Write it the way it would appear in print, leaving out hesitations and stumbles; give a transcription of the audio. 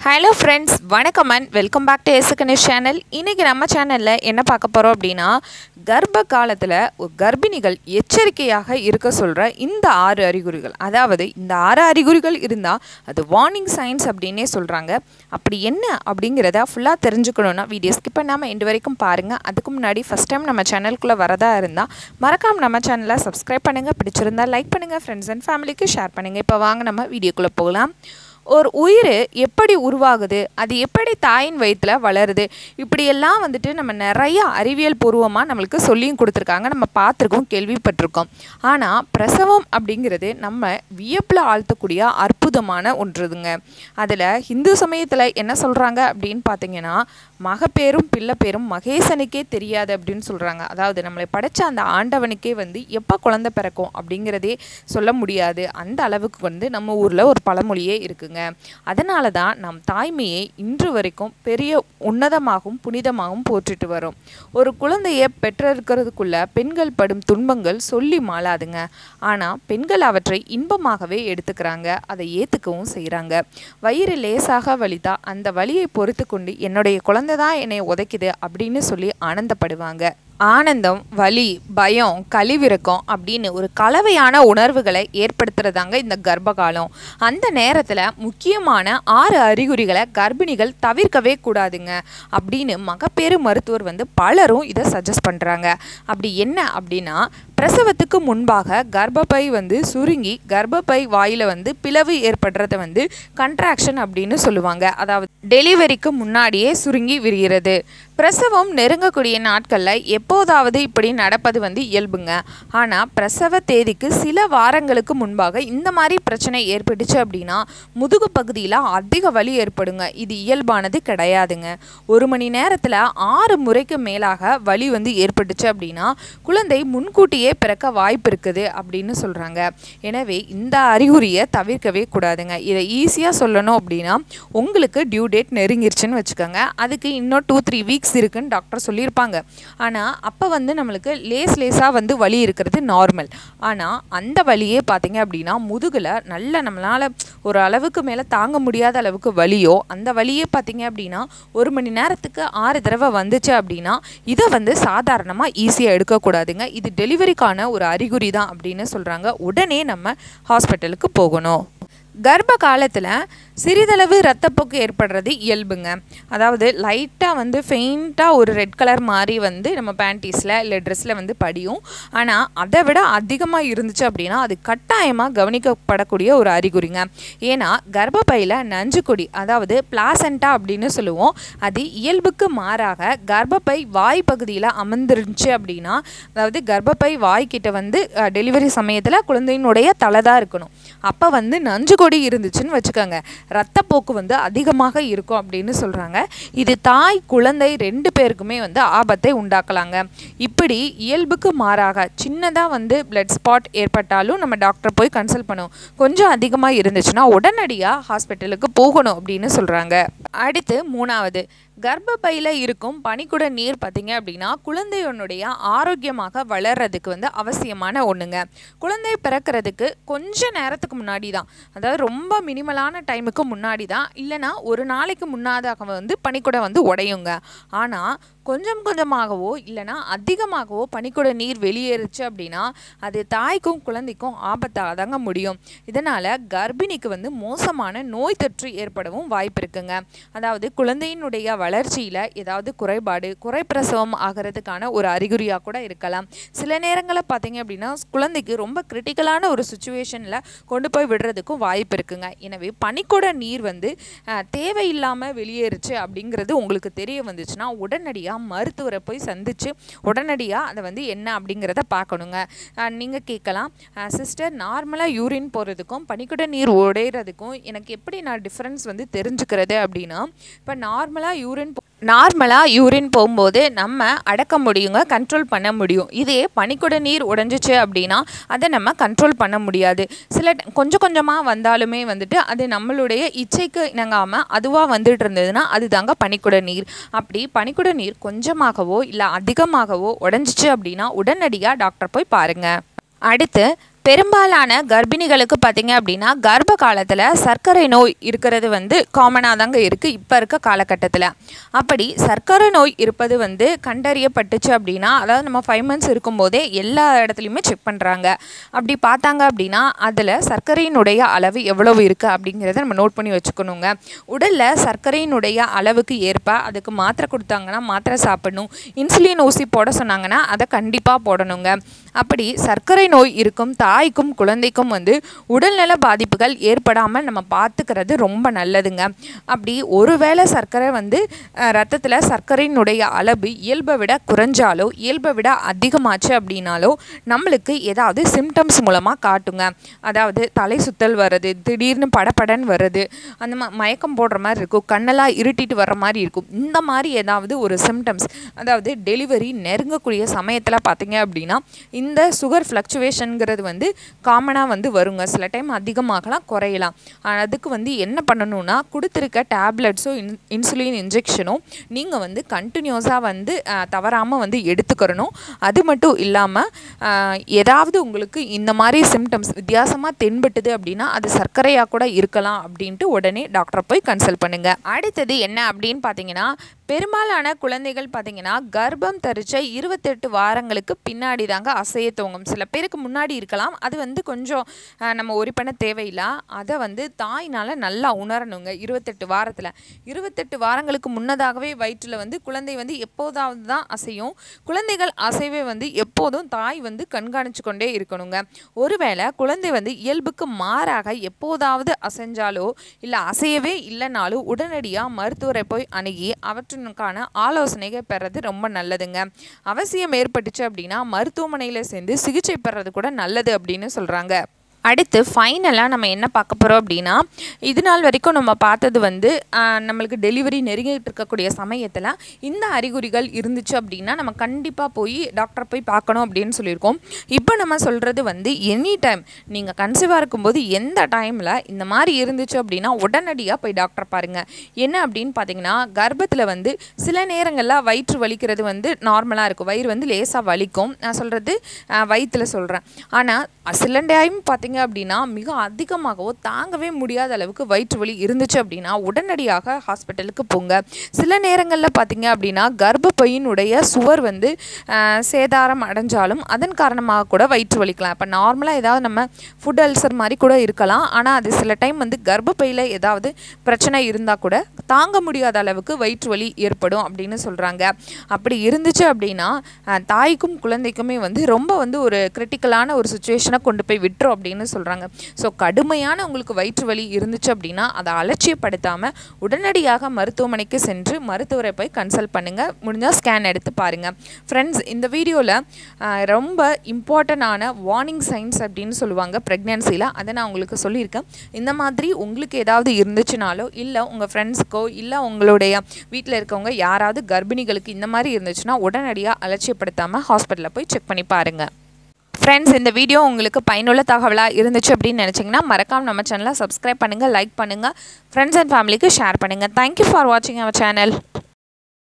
Hello friends, வணக்கம் and welcome back to எஸ்கனேஷ் channel. இன்றைக்கி நம்ம சேனலில் என்ன பார்க்க போகிறோம் அப்படின்னா, கர்ப்ப காலத்தில் கர்ப்பிணிகள் எச்சரிக்கையாக இருக்க சொல்கிற இந்த 6 அறிகுறிகள். அதாவது இந்த 6 அறிகுறிகள் இருந்தால் அது வார்னிங் சைன்ஸ் அப்படின்னே சொல்கிறாங்க. அப்படி என்ன அப்படிங்கிறத ஃபுல்லாக தெரிஞ்சுக்கணுன்னா வீடியோ ஸ்கிப் பண்ணாமல் எண்டு வரைக்கும் பாருங்கள். அதுக்கு முன்னாடி ஃபஸ்ட் டைம் நம்ம சேனலுக்குள்ளே வரதா இருந்தால் மறக்காமல் நம்ம சேனலை சப்ஸ்கிரைப் பண்ணுங்கள். பிடிச்சிருந்தால் லைக் பண்ணுங்கள், ஃப்ரெண்ட்ஸ் அண்ட் ஃபேமிலிக்கு ஷேர் பண்ணுங்கள். இப்போ வாங்க நம்ம வீடியோக்குள்ளே போகலாம். ஒரு உயிர் எப்படி உருவாகுது, அது எப்படி தாயின் வயிற்றில் வளருது, இப்படியெல்லாம் நம்ம நிறைய அறிவியல் பூர்வமாக நம்மளுக்கு சொல்லியும் கொடுத்துருக்காங்க, நம்ம பார்த்துருக்கோம், கேள்விப்பட்டிருக்கோம். ஆனால் பிரசவம் அப்படிங்கிறது நம்ம வியப்பில் ஆழ்த்தக்கூடிய அற்புதமான ஒன்றுதுங்க. அதில் ஹிந்து சமயத்தில் என்ன சொல்கிறாங்க அப்படின்னு பார்த்தீங்கன்னா, மகப்பேரும் பிள்ளைப்பேரும் மகேசனுக்கே தெரியாது அப்படின்னு சொல்கிறாங்க. அதாவது நம்மளை படைச்ச அந்த ஆண்டவனுக்கே எப்போ குழந்தை பிறக்கும் அப்படிங்கிறதே சொல்ல முடியாது. அந்த அளவுக்கு நம்ம ஊரில் ஒரு பழமொழியே இருக்குங்க. அதனால தான் நம் தாய்மையை இன்று வரைக்கும் பெரிய உன்னதமாகவும் புனிதமாகவும் போற்றிட்டு வரும். ஒரு குழந்தையை பெற்றெடுக்கிறதுக்குள்ள பெண்கள் படும் துன்பங்கள் சொல்லி மாளாதுங்க. ஆனால் பெண்கள் அவற்றை இன்பமாகவே எடுத்துக்கிறாங்க, அதை ஏற்றுக்கவும் செய்கிறாங்க. வயிறு லேசாக வலித்தா அந்த வலியை பொறுத்து கொண்டு என்னுடைய குழந்தை தான் என்னை உதைக்குது அப்படின்னு சொல்லி ஆனந்தப்படுவாங்க. ஆனந்தம், வலி, பயம், கழிவிறக்கம் அப்படின்னு ஒரு கலவையான உணர்வுகளை ஏற்படுத்துறதாங்க இந்த கர்ப்பகாலம். அந்த நேரத்தில் முக்கியமான 6 அறிகுறிகளை கர்ப்பிணிகள் தவிர்க்கவே கூடாதுங்க அப்படின்னு மகப்பேறு மருத்துவர் பலரும் இதை சஜஸ்ட் பண்ணுறாங்க. அப்படி என்ன அப்படின்னா, பிரசவத்துக்கு முன்பாக கர்ப்பப்பை சுருங்கி கர்ப்பப்பை வாயில் பிளவு ஏற்படுறத கண்ட்ராக்ஷன் அப்படின்னு சொல்லுவாங்க. அதாவது டெலிவரிக்கு முன்னாடியே சுருங்கி விரிகிறது. பிரசவம் நெருங்கக்கூடிய நாட்களில் எப்போதாவது இப்படி நடப்பது இயல்புங்க. ஆனால் பிரசவ தேதிக்கு சில வாரங்களுக்கு முன்பாக இந்த மாதிரி பிரச்சனை ஏற்பட்டுச்சு அப்படின்னா முதுகு பகுதியில் அதிக வலி ஏற்படுங்க. இது இயல்பானது கிடையாதுங்க. 1 மணி நேரத்தில் 6 முறைக்கு மேலாக வலி ஏற்பட்டுச்சு அப்படின்னா குழந்தை முன்கூட்டியே பிறக்க வாய்ப்பு இருக்குது அப்படின்னு சொல்கிறாங்க. எனவே இந்த அறிகுறியை தவிர்க்கவே கூடாதுங்க. இதை ஈஸியாக சொல்லணும் அப்படின்னா, உங்களுக்கு டியூ டேட் நெருங்கிருச்சுன்னு வச்சுக்கோங்க, அதுக்கு இன்னும் 2-3 வீக்ஸ் இருக்குன்னு டாக்டர் சொல்லியிருப்பாங்க. ஆனால் அப்போ நம்மளுக்கு லேசாக வலி இருக்கிறது நார்மல். ஆனால் அந்த வலியே பார்த்தீங்க அப்படின்னா முதுகில் நம்மளால் ஒரு அளவுக்கு மேலே தாங்க முடியாத அளவுக்கு வலியோ, அந்த வலியே பார்த்தீங்க அப்படின்னா 1 மணி நேரத்துக்கு 6 தடவை வந்துச்சு அப்படின்னா இதை சாதாரணமாக ஈஸியாக எடுக்கக்கூடாதுங்க. இது டெலிவரிக்கான ஒரு அறிகுறி தான் அப்படின்னு சொல்கிறாங்க. உடனே நம்ம ஹாஸ்பிட்டலுக்கு போகணும். கர்ப்ப காலத்தில் சிறிதளவு இரத்தப்போக்கு ஏற்படுறது இயல்புங்க. அதாவது லைட்டாக ஃபெயிண்ட்டாக ஒரு ரெட் கலர் மாதிரி நம்ம பேண்டீஸில் இல்லை ட்ரெஸ்ஸில் படியும். ஆனால் அதை விட அதிகமாக இருந்துச்சு அப்படின்னா அது கட்டாயமாக கவனிக்கப்படக்கூடிய ஒரு அறிகுறிங்க. ஏன்னா கர்ப்பப்பையில் நஞ்சுக்கொடி, அதாவது பிளாசண்டா அப்படின்னு சொல்லுவோம், அது இயல்புக்கு மாறாக கர்ப்பப்பை வாய் பகுதியில் அமர்ந்துருந்துச்சு அப்படின்னா, அதாவது கர்ப்பப்பை வாய்க்கிட்ட டெலிவரி சமயத்தில் குழந்தையினுடைய தலை தான் இருக்கணும். அப்போ நஞ்சுக்கொடி இருந்துச்சுன்னு வச்சுக்கோங்க, இரத்தப்போக்கு அதிகமாக இருக்கும் அப்படின்னு சொல்கிறாங்க. இது தாய் குழந்தை 2 பேருக்குமே ஆபத்தை உண்டாக்கலாங்க. இப்படி இயல்புக்கு மாறாக சின்னதாக பிளட் ஸ்பாட் ஏற்பட்டாலும் நம்ம டாக்டர் போய் கன்சல்ட் பண்ணுவோம். கொஞ்சம் அதிகமாக இருந்துச்சுன்னா உடனடியாக ஹாஸ்பிட்டலுக்கு போகணும் அப்படின்னு சொல்கிறாங்க. அடுத்து 3வது, கர்ப்பப்பையில் இருக்கும் பனிக்குட நீர் பார்த்தீங்க அப்படின்னா குழந்தையனுடைய ஆரோக்கியமாக வளர்கிறதுக்கு அவசியமான ஒன்றுங்க. குழந்தை பிறக்கிறதுக்கு கொஞ்ச நேரத்துக்கு முன்னாடி தான், அதாவது ரொம்ப மினிமலான டைமுக்கு முன்னாடி தான், இல்லைனா ஒரு நாளைக்கு முன்னாதாக பனிக்குடை உடையுங்க. ஆனால் கொஞ்சம் கொஞ்சமாகவோ இல்லைனா அதிகமாகவோ பனிக்குட நீர் வெளியேறுச்சு அப்படின்னா அது தாய்க்கும் குழந்தைக்கும் ஆபத்தாக தாங்க முடியும். இதனால் கர்ப்பிணிக்கு மோசமான நோய் தொற்று ஏற்படவும் வாய்ப்பு இருக்குங்க. அதாவது குழந்தையினுடைய வளர்ச்சியில் ஏதாவது குறைபாடு, குறைப்பிரசவம் ஆகிறதுக்கான ஒரு அறிகுறியாக கூட இருக்கலாம். சில நேரங்களில் பார்த்தீங்க அப்படின்னா குழந்தைக்கு ரொம்ப கிரிட்டிக்கலான ஒரு சுச்சுவேஷனில் கொண்டு போய் விடுறதுக்கும் வாய்ப்பு இருக்குங்க. எனவே பனிக்குட நீர் தேவையில்லாமல் வெளியேறுச்சு அப்படிங்கிறது உங்களுக்கு தெரிய வந்துச்சுன்னா உடனடியாக மருத்துவரை போய் சந்தித்து உடனடியாக அதை என்ன அப்படிங்கிறத பார்க்கணுங்க. நீங்கள் கேட்கலாம், சிஸ்டர், நார்மலாக யூரின் போகிறதுக்கும் பனிக்குட நீர் உடையிறதுக்கும் எனக்கு எப்படி நான் டிஃப்ரென்ஸ் தெரிஞ்சுக்கிறது அப்படின்னா, இப்போ நார்மலாக யூரின் போகும்போது நம்ம அடக்க முடியுங்க, கண்ட்ரோல் பண்ண முடியும். இதே பனிக்குட நீர் உடைஞ்சிச்சு அப்படின்னா அதை நம்ம கண்ட்ரோல் பண்ண முடியாது. சில கொஞ்சம் கொஞ்சமாக வந்தாலுமே அது நம்மளுடைய இச்சைக்கு இணங்காமல் அதுவாக வந்துட்டு இருந்ததுன்னா அது தாங்க பனிக்குட நீர். அப்படி பனிக்குட நீர் கொஞ்சமாகவோ இல்லை அதிகமாகவோ உடைஞ்சிச்சு அப்படின்னா உடனடியாக டாக்டர் போய் பாருங்கள். அடுத்து பெரும்பாலான கர்ப்பிணிகளுக்கு பார்த்தீங்க அப்படின்னா கர்ப்ப காலத்தில் சர்க்கரை நோய் இருக்கிறது வந்து காமனாக தாங்க இருக்குது இப்போ இருக்க காலகட்டத்தில். அப்படி சர்க்கரை நோய் இருப்பது வந்து கண்டறியப்பட்டுச்சு அப்படின்னா, அதாவது நம்ம 5 months இருக்கும்போதே எல்லா இடத்துலையுமே செக் பண்ணுறாங்க. அப்படி பார்த்தாங்க அப்படின்னா அதில் சர்க்கரையினுடைய அளவு எவ்வளவு இருக்குது அப்படிங்கிறத நம்ம நோட் பண்ணி வச்சுக்கணுங்க. உடலில் சர்க்கரையினுடைய அளவுக்கு ஏற்ப அதுக்கு மாத்திரை கொடுத்தாங்கன்னா மாத்திரை சாப்பிடணும். இன்சுலின் ஊசி போட சொன்னாங்கன்னா அதை கண்டிப்பாக போடணுங்க. அப்படி சர்க்கரை நோய் இருக்கும் தாய்க்கும் குழந்தைக்கும் வந்து உடல்நல பாதிப்புகள் ஏற்படாமல் நம்ம பார்த்துக்கிறது ரொம்ப நல்லதுங்க. அப்படி ஒருவேளை சர்க்கரை வந்து ரத்தத்தில் சர்க்கரையினுடைய அளவு இயல்பை விட குறைஞ்சாலோ இயல்பை விட அதிகமாச்சு அப்படின்னாலோ நம்மளுக்கு ஏதாவது சிம்டம்ஸ் மூலமாக காட்டுங்க. அதாவது தலை சுத்தல் வர்றது, திடீர்னு படப்படன்னு வர்றது, அந்த மயக்கம் போடுற மாதிரி இருக்கும், கண்ணெல்லாம் இருட்டிட்டு வர்ற மாதிரி இருக்கும். இந்த மாதிரி ஏதாவது ஒரு சிம்டம்ஸ், அதாவது டெலிவரி நெருங்கக்கூடிய சமயத்தில் பார்த்தீங்க அப்படின்னா இந்த சுகர் ஃப்ளக்சுவேஷனுங்கிறது வந்து காமனாக வந்து வருங்க. சில டைம் அதிகமாகலாம் குறையலாம். அதுக்கு வந்து என்ன பண்ணணும்னா கொடுத்துருக்க டேப்லெட்ஸோ இன்சுலின் இன்ஜெக்ஷனோ நீங்கள் வந்து கண்டினியூஸாக வந்து தவறாமல் வந்து எடுத்துக்கிறணும். அது மட்டும் இல்லாமல் ஏதாவது உங்களுக்கு இந்த மாதிரி சிம்டம்ஸ் வித்தியாசமாக தென்பட்டுது அப்படின்னா அது சர்க்கரையாக கூட இருக்கலாம் அப்படின்ட்டு உடனே டாக்டரை போய் கன்சல்ட் பண்ணுங்கள். அடுத்தது என்ன அப்படின்னு பார்த்தீங்கன்னா, பெரும்பாலான குழந்தைகள் பார்த்தீங்கன்னா கர்ப்பம் தரிச்ச 28 வாரங்களுக்கு பின்னாடி தாங்க அசைய துவங்கும். சில பேருக்கு முன்னாடி இருக்கலாம், அது வந்து கொஞ்சம் நம்ம ஒரி பண்ண தேவையில்லை. அதை வந்து தாய்னால் நல்லா உணரணுங்க. 28 வாரத்தில் 28 வாரங்களுக்கு முன்னதாகவே வயிற்றில் வந்து குழந்தை வந்து எப்போதாவது தான் அசையும். குழந்தைகள் அசைவை வந்து எப்போதும் தாய் வந்து கண்காணித்து கொண்டே இருக்கணுங்க. ஒருவேளை குழந்தை வந்து இயல்புக்கு மாறாக எப்போதாவது அசைஞ்சாலோ இல்லை அசையவே இல்லைனாலோ உடனடியாக மருத்துவரை போய் அணுகி அவற்றுக்கான ஆலோசனைகள் பெறது ரொம்ப நல்லதுங்க. அவசியம் ஏற்பட்டுச்சு அப்படின்னா மருத்துவமனையில் சேர்ந்து சிகிச்சை பெறது கூட நல்லது அப்படின்னு சொல்கிறாங்க. அடுத்து ஃபைனலாக நம்ம என்ன பார்க்க போகிறோம் அப்படின்னா, இது நாள் வரைக்கும் நம்ம பார்த்தது வந்து நம்மளுக்கு டெலிவரி நெருங்கிட்டு இருக்கக்கூடிய சமயத்தில் இந்த அறிகுறிகள் இருந்துச்சு அப்படின்னா நம்ம கண்டிப்பாக போய் டாக்டரை போய் பார்க்கணும் அப்படின்னு சொல்லியிருக்கோம். இப்போ நம்ம சொல்கிறது வந்து எனி டைம் நீங்கள் கன்சீவாக இருக்கும்போது எந்த டைமில் இந்த மாதிரி இருந்துச்சு அப்படின்னா உடனடியாக போய் டாக்டரை பாருங்கள். என்ன அப்படின்னு பார்த்தீங்கன்னா, கர்ப்பத்தில் வந்து சில நேரங்களில் வயிற்று வலிக்கிறது வந்து நார்மலாக இருக்கும். வயிறு வந்து லேசாக வலிக்கும். நான் சொல்கிறது வயிற்றில் சொல்கிறேன். ஆனால் சில டைம் பார்த்தீங்க அப்படின்னா மிக அதிகமாகவோ தாங்கவே முடியாத அளவுக்கு வயிற்று வலி இருந்துச்சு அப்படின்னா உடனடியாக ஹாஸ்பிட்டலுக்கு போங்க. சில நேரங்களில் பார்த்தீங்க அப்படின்னா கர்ப்பப்பையினுடைய சுவர் வந்து சேதாரம் அடைஞ்சாலும் அதன் காரணமாக கூட வயிற்று வலிக்கலாம். இப்போ நார்மலாக ஏதாவது நம்ம ஃபுட் அல்சர் மாதிரி கூட இருக்கலாம். ஆனால் அது சில டைம் வந்து கர்ப்பப்பையில் ஏதாவது பிரச்சனை இருந்தால் கூட தாங்க முடியாத அளவுக்கு வயிற்று வலி ஏற்படும் அப்படின்னு சொல்கிறாங்க. அப்படி இருந்துச்சு அப்படின்னா தாய்க்கும் குழந்தைக்குமே வந்து ரொம்ப வந்து ஒரு கிரிட்டிக்கலான ஒரு சுச்சுவேஷனை கொண்டு போய் விட்டுரும் அப்படின்னு சொல்கிறாங்க. ஸோ கடுமையான உங்களுக்கு வயிற்று வலி இருந்துச்சு அப்படின்னா அதை அலட்சியப்படுத்தாமல் உடனடியாக மருத்துவமனைக்கு சென்று மருத்துவரை போய் கன்சல்ட் பண்ணுங்கள். முடிஞ்சால் ஸ்கேன் எடுத்து பாருங்கள். ஃப்ரெண்ட்ஸ், இந்த வீடியோவில் ரொம்ப இம்பார்ட்டண்டான வார்னிங் சைன்ஸ் அப்படின்னு சொல்லுவாங்க ப்ரெக்னென்சியில், அதை நான் உங்களுக்கு சொல்லியிருக்கேன். இந்த மாதிரி உங்களுக்கு ஏதாவது இருந்துச்சுனாலோ இல்லை உங்கள் ஃப்ரெண்ட்ஸுக்கோ இல்லை உங்களுடைய வீட்டில் இருக்கவங்க யாராவது கர்ப்பிணிகளுக்கு இந்த மாதிரி இருந்துச்சுன்னா உடனடியாக அலட்சியப்படுத்தாமல் ஹாஸ்பிட்டலில் போய் செக் பண்ணி பாருங்கள். ஃப்ரெண்ட்ஸ், இந்த வீடியோ உங்களுக்கு பயனுள்ள தகவலாக இருந்துச்சு அப்படின்னு நினச்சிங்கன்னா மறக்காம நம்ம சேனலை சப்ஸ்கிரைப் பண்ணுங்கள், லைக் பண்ணுங்கள், ஃப்ரெண்ட்ஸ் அண்ட் ஃபேமிலிக்கு ஷேர் பண்ணுங்கள். தேங்க்யூ ஃபார் வாட்சிங் அவர் சேனல்.